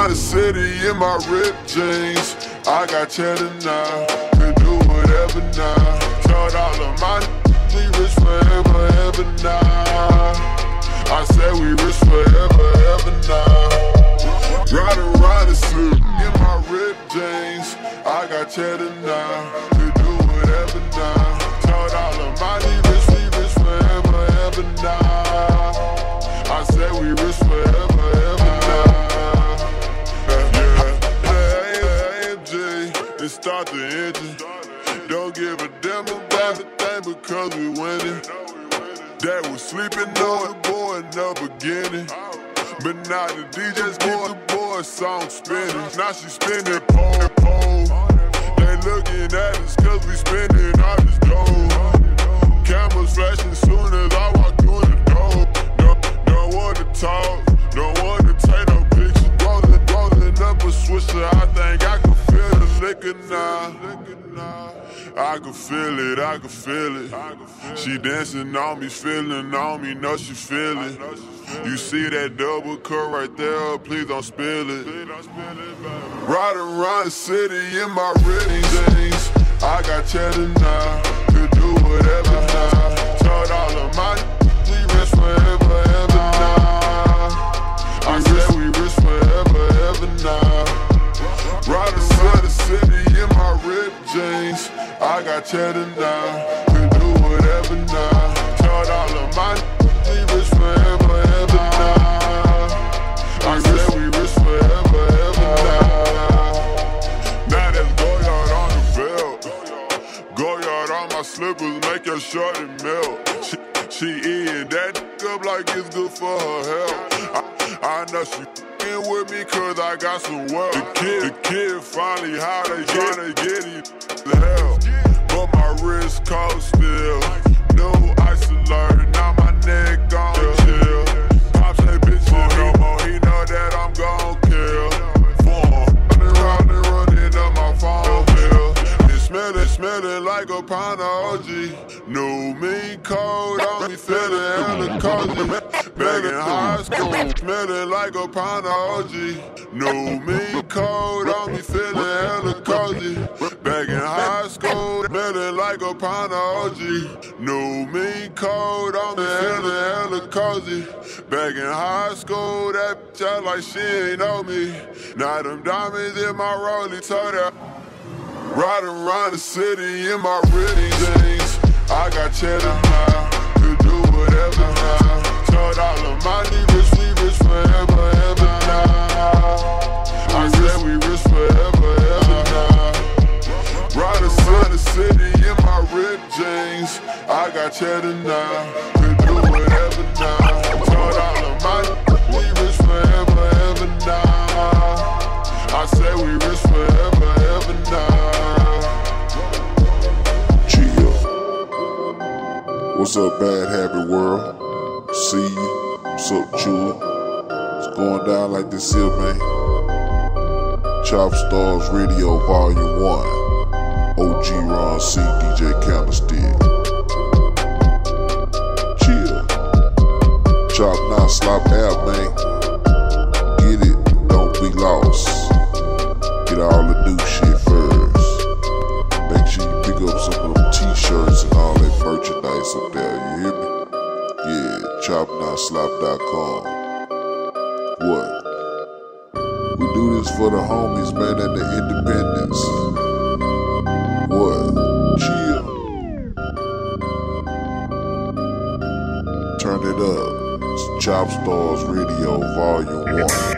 around the city in my ripped jeans. I got cheddar now, can do whatever now. Told all of my we rich forever, ever now. I said we rich forever, ever now. Ride around the city in my ripped jeans. I got cheddar now, can do whatever now. Told all of my niggas we rich forever, ever now. I said we rich forever, ever now. Yeah, AMG, and start the engine. Don't give a damn about the thing because we winning. Dad was sleeping on the boy in the beginning, but now the DJs keep the boy song spinning. Now she spinning pole. They looking at us cause we spinning all this dough. Cameras flashing soon as I walk through the door. Don't want to talk, don't want to take no pictures. Rolling up a swisher, I think I can feel the liquor now. I can feel it, I can feel it. She dancing on me, feeling on me, know she feel it. You see that double cut right there, please don't spill it. Riding around the city in my ripped jeans. I got cheddar now, could do whatever now. Told all of my we rich forever, ever now. I said we rich forever, ever now. Riding around the city in my ripped jeans. I got cheddar now, can do whatever now. Told all of my we rich forever, ever now. I said we rich forever, ever now. Now that's Goyard on the belt. Goyard on my slippers, make your shorty melt. She eating that up like it's good for her health. I know she f***ing with me cause I got some wealth. The kid finally how they tryna get it to hell. But my wrist cold still. No ice alert, now my neck gon' chill. Pops ain't bitchin' no more, he know that I'm gon' kill. Running up my phone bill. It's smelling like a pound of OG. New mean cold on me, feelin' hella cozy. Back in high school, smelling like a pound of OG. New mean cold on me, feelin' hella cozy. Back in high school, smelling like a pound of OG. New mean cold on me, hella cozy. Back in high school, that bitch act like she ain't know me. Now them diamonds in my rollie, told her. Riding around the city in my ripped jeans. I got cheddar now, could do whatever now. Told all of my niggas we rich forever, ever now. I said we rich forever, ever now. Riding around the city in my ripped jeans. I got cheddar now, could do whatever now. Told all of my niggas we rich forever, ever now. I said we rich forever, ever now. What's up, Bad Habit World? See you. What's up, Chula? It's going down like this here, man. Chop Stars Radio Volume 1. OG Ron C, DJ Candlestick. Chill. Chop now, slop out, man. Get it, don't be lost. Get all the new shit first. Make sure you pick up some of them t-shirts and all that merchandise up there, you hear me? Yeah, chopnotslop.com. What? We do this for the homies, man, and the independents. What? Chill. Turn it up. It's Chop Stars Radio Volume 1.